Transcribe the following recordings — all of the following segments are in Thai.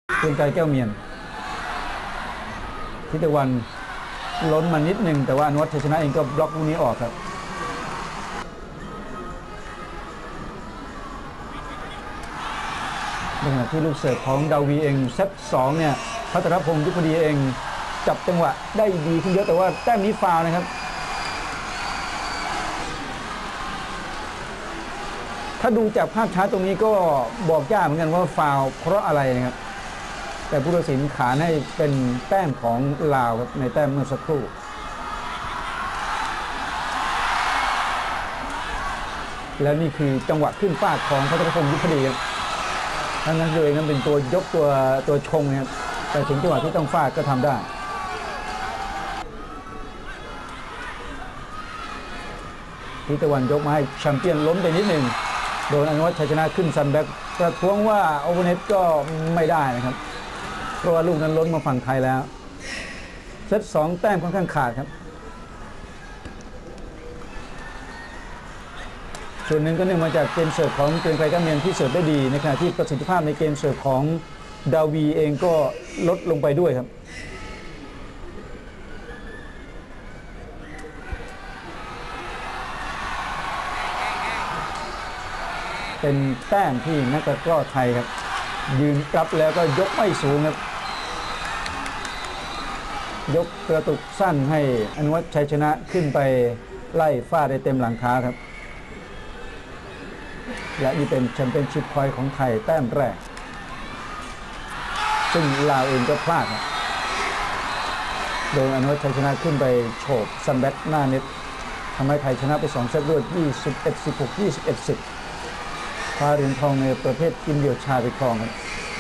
เกรียงไกรแก้วเมียนทิตวันล้นมานิดหนึ่งแต่ว่าอนุวัฒน์ชัยชนะเองก็บล็อกลูกนี้ออกครับในขณะที่ลูกเสิร์ฟของดาวีเองเซต2เนี่ยพัทรพงศ์ยุพดีเองจับจังหวะได้ดีขึ้นเยอะแต่ว่าแต้มนี้ฟาวล์นะครับถ้าดูจากภาพช้าตรงนี้ก็บอกยากเหมือนกันว่าฟาวล์เพราะอะไรนะครับแต่ผู้ตัดสินขานให้เป็นแต้มของลาวครับในแต้มเมื่อสักครู่แล้วนี่คือจังหวะขึ้นฟาดของพัทรพงศ์ยุพดีครับทั้งนั้นตัวเองนั้นเป็นตัวยกตัวชงนะครับแต่ถึงจังหวะที่ต้องฟาดก็ทำได้ทิตวันยกมาให้แชมเปี้ยนล้มไปนิดหนึ่งโดนอนุวัฒน์ชัยชนะขึ้นซันแบ็กประท้วงว่าโอเวอร์เน็ตก็ไม่ได้นะครับเพราะว่าลูกนั้นล้นมาฝั่งไทยแล้วเซต2แต้มค่อนข้างขาดครับส่วนหนึ่งก็เนื่องมาจากเกมเสิร์ฟของเกรียงไกรแก้วเมียนที่เสิร์ฟได้ดีในขณะที่ประสิทธิภาพในเกมเสิร์ฟของดาวีเองก็ลดลงไปด้วยครับเป็นแต้มที่นักตะกร้อไทยครับยืนรับแล้วก็ยกไม่สูงครับยกกระตุกสั้นให้อนุวัฒน์ชัยชนะขึ้นไปไล่ฟาดได้เต็มหลังเท้าครับและนี่เป็นแชมเปี้ยนชิพพอยต์ของไทยแต้มแรกซึ่งลาวเองก็พลาดครับโดยอนุวัฒน์ชัยชนะขึ้นไปโฉบซันแบ็กหน้าเน็ตทำให้ไทยชนะไป2เซตรวด 21-16 21-10คว้าเหรียญทองในประเภททีมเดี่ยวชายไปครองครับ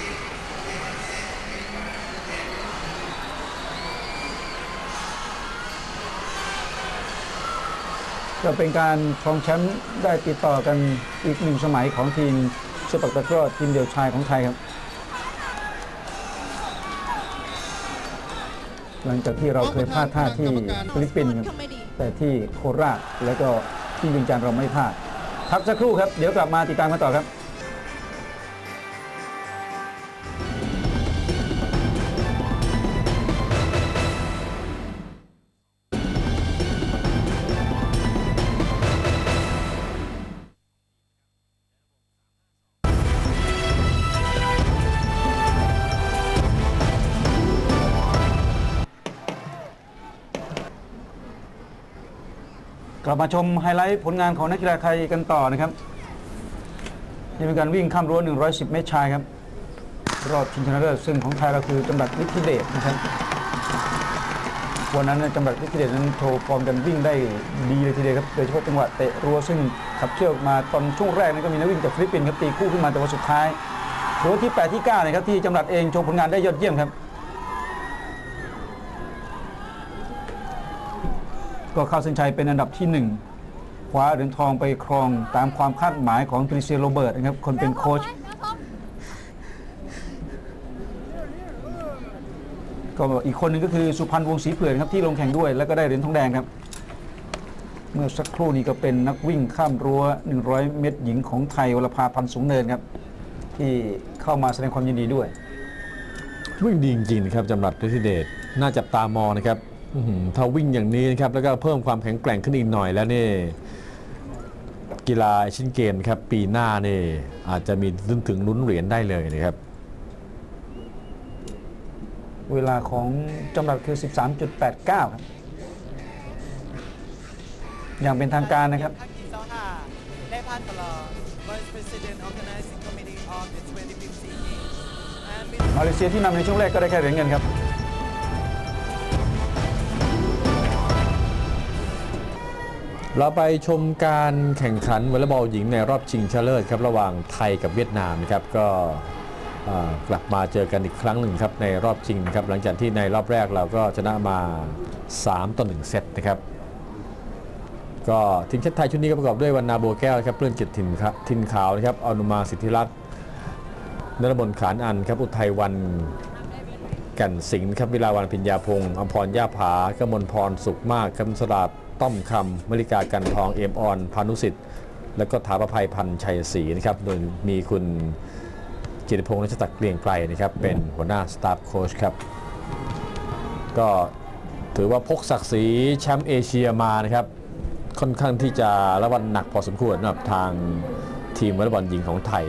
ก็เป็นการครองแชมป์ได้ติดต่อกันอีก1สมัยของทีมเซปักตะกร้อทีมเดี่ยวชายของไทยครับหลังจากที่เราเคยพลาดท่าที่ฟิลิปปินส์แต่ที่โคราชแล้วก็ที่เวียงจันทร์เราไม่พลาดพักสักครู่ครับเดี๋ยวกลับมาติดตามกันต่อครับกลับมาชมไฮไลท์ผลงานของนักกีฬาไทยกันต่อนะครับนี่เป็นการวิ่งข้ามรั้ว110 เมตรชายครับรอบชิงชนะเลิศซึ่งของไทยเราคือจำรัดฤทธิเดชนะครับวันนั้นจำรัดฤทธิเดชนั้นโชว์ฟอร์มกันวิ่งได้ดีเลยทีเดียวครับโดยเฉพาะจังหวะเตะรั้วซึ่งขับเคี่ยวมาตอนช่วงแรกนั้นก็มีนักวิ่งจากฟิลิปปินส์ครับตีคู่ขึ้นมาแต่ว่าสุดท้ายรั้วที่8ที่9นะครับที่จำรัดเองโชว์ผลงานได้ยอดเยี่ยมครับก็เข้าเส้นชัยเป็นอันดับที่1คว้าเหรียญทองไปครองตามความคาดหมายของคริสเตียโนโรเบิร์ตนะครับคนเป็นโค้ชก็อีกคนหนึ่งก็คือสุพรรณวงศ์ศรีเผื่อนครับที่ลงแข่งด้วยแล้วก็ได้เหรียญทองแดงครับเมื่อสักครู่นี้ก็เป็นนักวิ่งข้ามรั้ว100 เมตรหญิงของไทยวรภาพันธ์สูงเนินครับที่เข้ามาแสดงความยินดีด้วยวิ่งดีจริงๆนะครับจำรัดฤทธิเดชน่าจับตามองนะครับถ้าวิ่งอย่างนี้นะครับแล้วก็เพิ่มความแข็งแกร่งขึ้นอีกหน่อยแล้วนี่กีฬาเอเชียนเกมครับปีหน้านี่อาจจะมีถึงลุ้นเหรียญได้เลยนะครับเวลาของจำรัดคือ 13.89 ครับอย่างเป็นทางการนะครับมาเลเซียที่นำในช่วงแรกก็ได้แค่เหรียญเงินครับเราไปชมการแข่งขันวอลเลย์บอลหญิงในรอบชิงชนะเลิศครับระหว่างไทยกับเวียดนามนะครับก็กลับมาเจอกันอีกครั้งหนึ่งครับในรอบชิงครับหลังจากที่ในรอบแรกเราก็ชนะมา3-1 เซตนะครับก็ทีมชาติไทยชุดนี้ก็ประกอบด้วยวรรณาบัวแก้วครับเปลื้อนจิตถิ่นขาวนะครับอนุมาสิทธิรัตน์นรมนขานอันครับอุทัยวันแก่นสิงห์ครับวิลาวันพิญญาพงศ์อภรณ์ย่าผากมลพรสุขมากคำสราดต้อมคำมริกากันทองเอมออนพานุสิทธิ์และก็ถาประภัยพันธ์ชัยศรีนะครับโดยมีคุณจิตรพงษ์ รัชตะเกรียงไกรนะครับเป็นหัวหน้าสตาฟโค้ชครับก็ถือว่าพกศักดิ์ศรีแชมป์เอเชียมานะครับค่อนข้างที่จะระวังหนักพอสมควรสำหรับทางทีมวอลเลย์บอลหญิงของไทย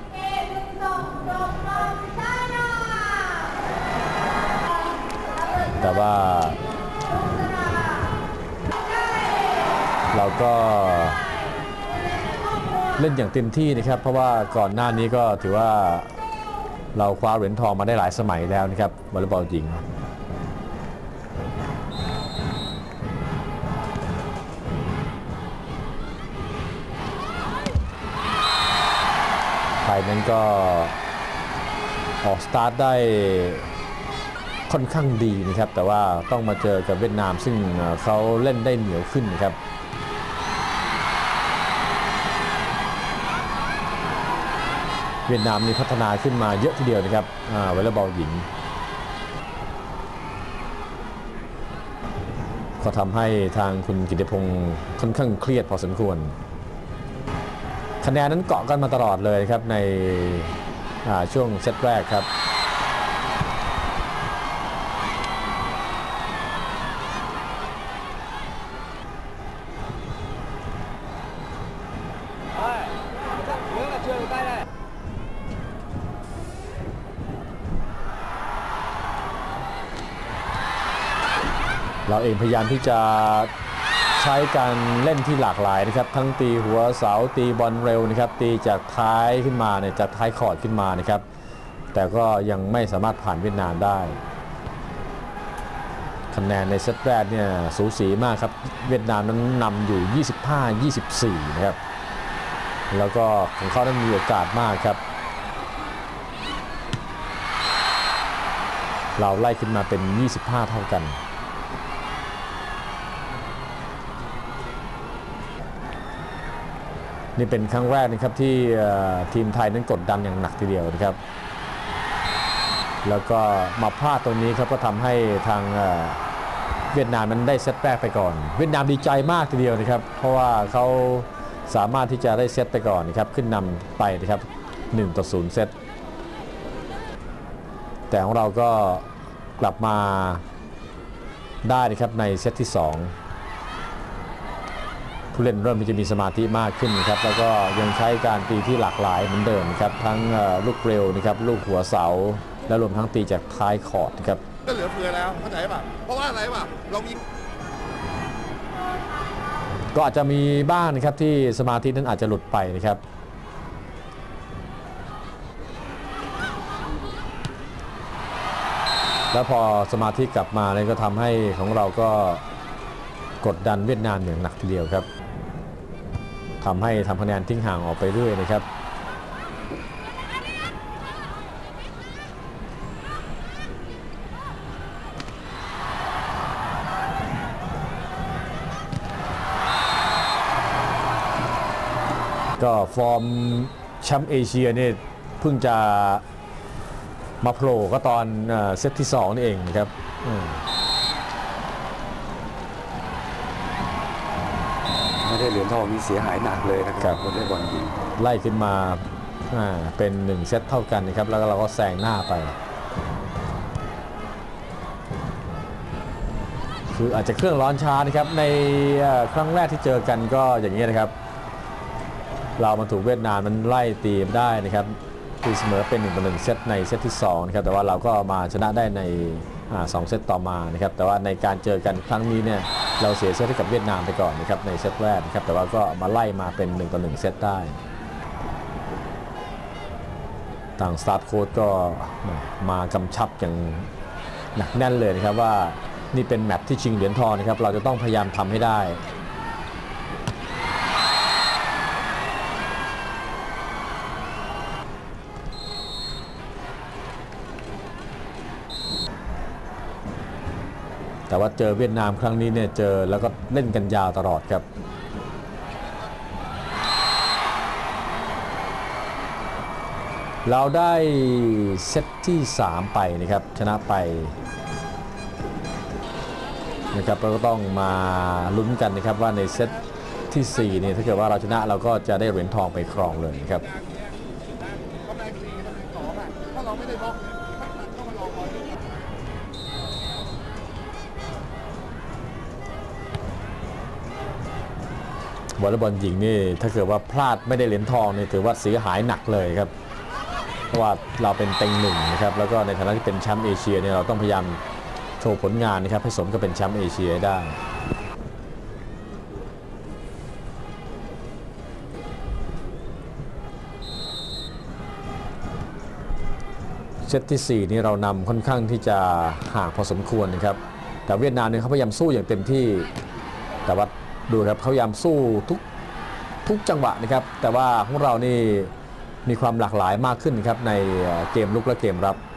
แต่ว่าเราก็เล่นอย่างเต็มที่นะครับเพราะว่าก่อนหน้านี้ก็ถือว่าเราคว้าเหรียญทองมาได้หลายสมัยแล้วนะครับวอลเลย์บอลหญิงไทยนั้นก็ออกสตาร์ทได้ค่อนข้างดีนะครับแต่ว่าต้องมาเจอกับเวียดนามซึ่งเขาเล่นได้เหนียวขึ้นนะครับเวียดนามนี่พัฒนาขึ้นมาเยอะทีเดียวนะครับวอลเลย์บอลหญิงก็ทำให้ทางคุณกิติพงศ์ค่อนข้างเครียดพอสมควรคะแนนนั้นเกาะกันมาตลอดเลยครับในช่วงเซตแรกครับเราเองพยายามที่จะใช้การเล่นที่หลากหลายนะครับทั้งตีหัวเสาตีบอลเร็วนะครับตีจากท้ายขึ้นมาเนี่ยจากท้ายคอร์ตขึ้นมานะครับแต่ก็ยังไม่สามารถผ่านเวียดนามได้คะแนนในเซตแรกเนี่ยสูสีมากครับเวียดนามนั้นนำอยู่ 25-24 นะครับแล้วก็ของเขานั้นมีโอกาสมากครับเราไล่ขึ้นมาเป็น 25 เท่ากันนี่เป็นครั้งแรกนะครับที่ทีมไทยนั้นกดดันอย่างหนักทีเดียวนะครับแล้วก็มาพลาดตรงนี้ครับก็ทำให้ทางเวียดนามนั้นได้เซตแรกไปก่อนเวียดนามดีใจมากทีเดียวนะครับเพราะว่าเขาสามารถที่จะได้เซตไปก่อนนะครับขึ้นนำไปนะครับ1-0เซตแต่ของเราก็กลับมาได้นะครับในเซตที่2ผู้เล่นเริ่มที่จะมีสมาธิมากขึ้นครับแล้วก็ยังใช้การตีที่หลากหลายเหมือนเดิมครับทั้งลูกเร็วนะครับลูกหัวเสาและรวมทั้งตีจากท้ายคอร์ตครับก็เหลือเฟือแล้วเข้าใจป่ะเพราะว่าอะไรป่ะเรามีก็อาจจะมีบ้างนะครับที่สมาธินั้นอาจจะหลุดไปนะครับแล้วพอสมาธิกลับมาเนี่ยก็ทำให้ของเราก็กดดันเวียดนามอย่างหนักทีเดียวครับทำให้ทำคะแนนทิ้งห่างออกไปเรื่อยนะครับก็ฟอร์มแชมป์เอเชียเนี่ยเพิ่งจะมาโผล่ก็ตอนเซตที่2นี่เองนะครับไม่ได้เหรียญทองมีเสียหายหนักเลยนะครับวอลเลย์บอลหญิงไล่ขึ้นมาเป็น1เซตเท่ากันนะครับแล้วเราก็แซงหน้าไปคืออาจจะเครื่องร้อนช้านะครับในครั้งแรกที่เจอกันก็อย่างนี้นะครับเรามาถูกเวียดนามมันไล่ตีได้นะครับตีเสมอเป็น1-1เซตในเซตที่2นะครับแต่ว่าเราก็มาชนะได้ใน2เซตต่อมานะครับแต่ว่าในการเจอกันครั้งนี้เนี่ยเราเสียเซตให้กับเวียดนามไปก่อนนะครับในเซตแรกนะครับแต่ว่าก็มาไล่มาเป็น1-1เซตได้ต่างสตาฟโค้ชก็มากำชับอย่างหนักแน่นเลยนะครับว่านี่เป็นแมตช์ที่ชิงเหรียญทองนะครับเราจะต้องพยายามทำให้ได้แต่ว่าเจอเวียดนามครั้งนี้เนี่ยเจอแล้วก็เล่นกันยาวตลอดครับเราได้เซตที่3ไปนะครับชนะไปนะครับเราก็ต้องมาลุ้นกันนะครับว่าในเซตที่4เนี่ยถ้าเกิดว่าเราชนะเราก็จะได้เหรียญทองไปครองเลยครับวอลเลย์บอลหญิงนี่ถ้าเกิดว่าพลาดไม่ได้เหรียญทองนี่ถือว่าเสียหายหนักเลยครับเพราะว่าเราเป็นเต็งหนึ่งนะครับแล้วก็ในฐานะที่เป็นแชมป์เอเชียเนี่ยเราต้องพยายามโชว์ผลงานนะครับให้สมกับเป็นแชมป์เอเชียได้เซตที่4นี่เรานำค่อนข้างที่จะห่างพอสมควรนะครับแต่เวียดนามเนี่ยเขาพยายามสู้อย่างเต็มที่แต่ว่าดูครับเขาพยายามสู้ทุกจังหวะนะครับแต่ว่าของเรานี่มีความหลากหลายมากขึ้นครับในเกมลุกและเกมรับ